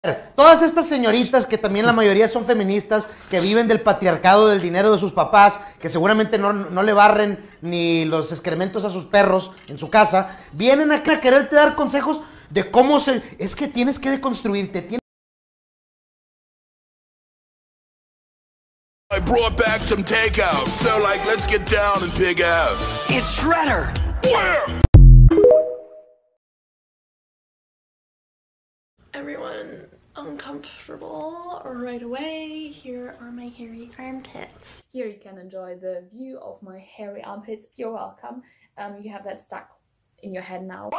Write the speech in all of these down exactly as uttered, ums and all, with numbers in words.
Todas estas señoritas, que también la mayoría son feministas, que viven del patriarcado, del dinero de sus papás, que seguramente no, no le barren ni los excrementos a sus perros en su casa, vienen acá a quererte dar consejos de cómo se... Es que tienes que deconstruirte, tienes... I brought back some takeout, so like, let's get down and pig out. It's Shredder! Where? Everyone uncomfortable right away. Here are my hairy armpits. Here you can enjoy the view of my hairy armpits. You're welcome. Um, you have that stuck in your head now.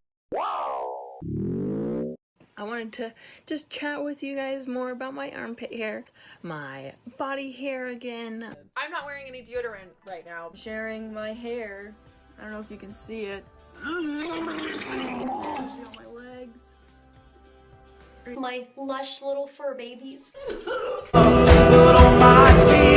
I wanted to just chat with you guys more about my armpit hair, my body hair again. I'm not wearing any deodorant right now. I'm sharing my hair. I don't know if you can see it. On my legs. My lush little fur babies. Put on my team.